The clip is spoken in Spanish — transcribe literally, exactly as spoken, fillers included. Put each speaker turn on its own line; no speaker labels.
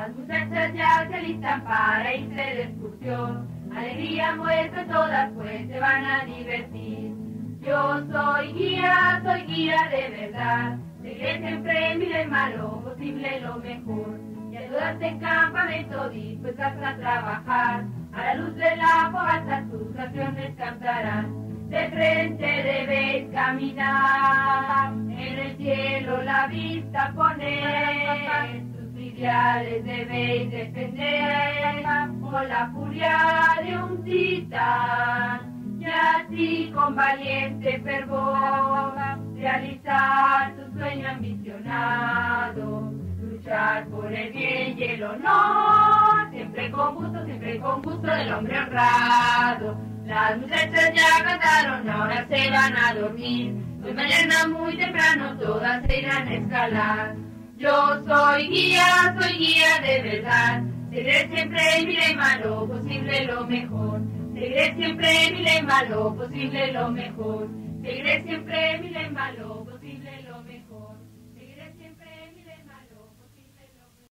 Las muchachas ya se alistan para irse de excursión. Alegría muestra todas, pues se van a divertir. Yo soy guía, soy guía de verdad. Seguiré siempre mi lema, lo posible, lo mejor. Y a todas en campamento dispuestas a trabajar. A la luz de la fogata sus canciones cantarán. De frente debéis caminar, en el cielo la vista poner. Sus ideales debéis defender, con la furia de un titán. Y así con valiente fervor, realizar tu sueño ambicionado. Luchar por el bien y el honor, siempre con gusto, siempre con gusto del hombre honrado. Las muchachas ya cantaron, ahora se van a dormir. Hoy mañana muy temprano todas se irán a escalar. Yo soy guía, soy guía de verdad. Seguiré siempre mi lema, lo posible, lo mejor. Seguiré siempre mi lema, lo posible, lo mejor. Seguiré siempre mi lema, lo posible, lo mejor.